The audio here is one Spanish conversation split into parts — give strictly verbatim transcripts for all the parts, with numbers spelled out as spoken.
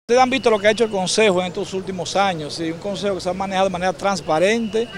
Ustedes han visto lo que ha hecho el Consejo en estos últimos años, ¿sí? Un Consejo que se ha manejado de manera transparente.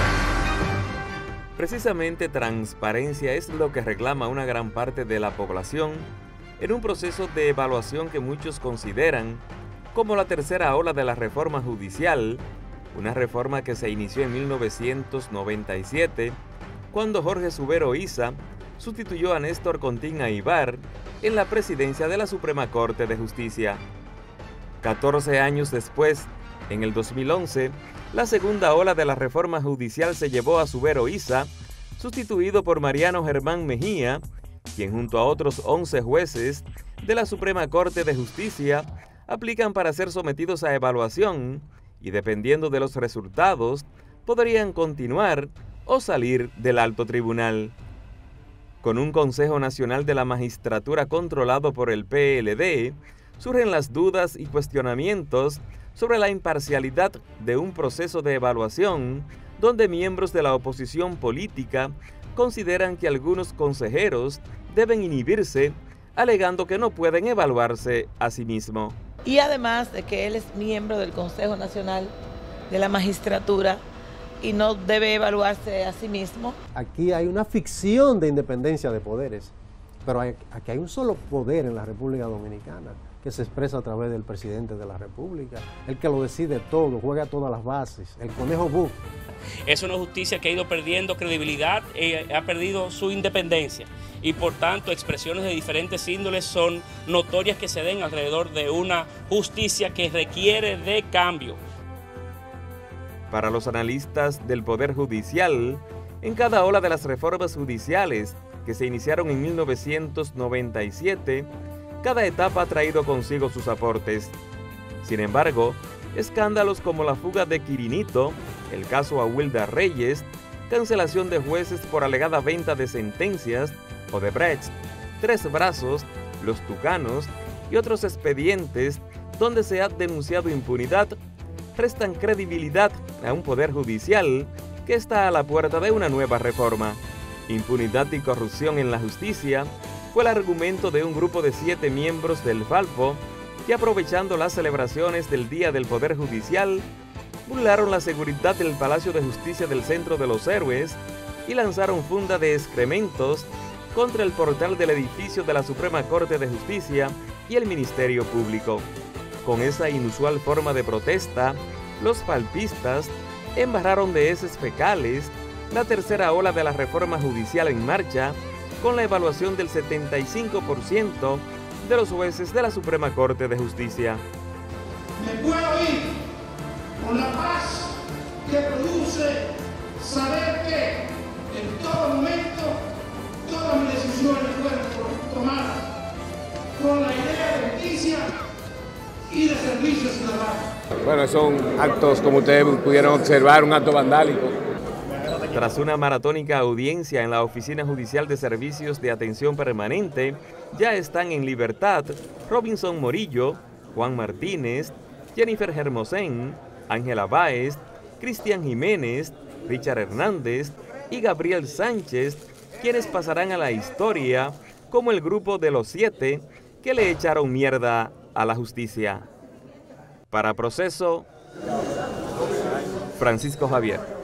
Precisamente transparencia es lo que reclama una gran parte de la población en un proceso de evaluación que muchos consideran como la tercera ola de la reforma judicial, una reforma que se inició en mil novecientos noventa y siete, cuando Jorge Subero Isa sustituyó a Néstor Contín Aybar en la presidencia de la Suprema Corte de Justicia. catorce años después, en el dos mil once, la segunda ola de la reforma judicial se llevó a Subero Isa, sustituido por Mariano Germán Mejía, quien junto a otros once jueces de la Suprema Corte de Justicia aplican para ser sometidos a evaluación y, dependiendo de los resultados, podrían continuar o salir del alto tribunal. Con un Consejo Nacional de la Magistratura controlado por el P L D, surgen las dudas y cuestionamientos sobre la imparcialidad de un proceso de evaluación donde miembros de la oposición política consideran que algunos consejeros deben inhibirse, alegando que no pueden evaluarse a sí mismos. Y además de que él es miembro del Consejo Nacional de la Magistratura y no debe evaluarse a sí mismo. Aquí hay una ficción de independencia de poderes, pero hay, aquí hay un solo poder en la República Dominicana, que se expresa a través del presidente de la República, el que lo decide todo, juega todas las bases, el conejo Buff. Es una justicia que ha ido perdiendo credibilidad, eh, ha perdido su independencia y por tanto expresiones de diferentes índoles son notorias que se den alrededor de una justicia que requiere de cambio. Para los analistas del Poder Judicial, en cada ola de las reformas judiciales que se iniciaron en mil novecientos noventa y siete, cada etapa ha traído consigo sus aportes. Sin embargo, escándalos como la fuga de Quirinito, el caso Awilda Reyes, cancelación de jueces por alegada venta de sentencias, Odebrecht, Tres Brazos, Los Tucanos y otros expedientes donde se ha denunciado impunidad, prestan credibilidad a un poder judicial que está a la puerta de una nueva reforma. Impunidad y corrupción en la justicia fue el argumento de un grupo de siete miembros del Falpo que, aprovechando las celebraciones del Día del Poder Judicial, burlaron la seguridad del Palacio de Justicia del Centro de los Héroes y lanzaron funda de excrementos contra el portal del edificio de la Suprema Corte de Justicia y el Ministerio Público. Con esa inusual forma de protesta, los falpistas embarraron de heces fecales la tercera ola de la reforma judicial en marcha, con la evaluación del setenta y cinco por ciento de los jueces de la Suprema Corte de Justicia. Me puedo ir con la paz que produce saber que en todo momento todas mis decisiones fueron tomadas con la idea de justicia y de servicio ciudadano. Bueno, son actos, como ustedes pudieron observar, un acto vandálico. Tras una maratónica audiencia en la Oficina Judicial de Servicios de Atención Permanente, ya están en libertad Robinson Morillo, Juan Martínez, Jennifer Hermosén, Ángela Báez, Cristian Jiménez, Richard Hernández y Gabriel Sánchez, quienes pasarán a la historia como el grupo de los siete que le echaron mierda a la justicia. Para Proceso, Francisco Javier.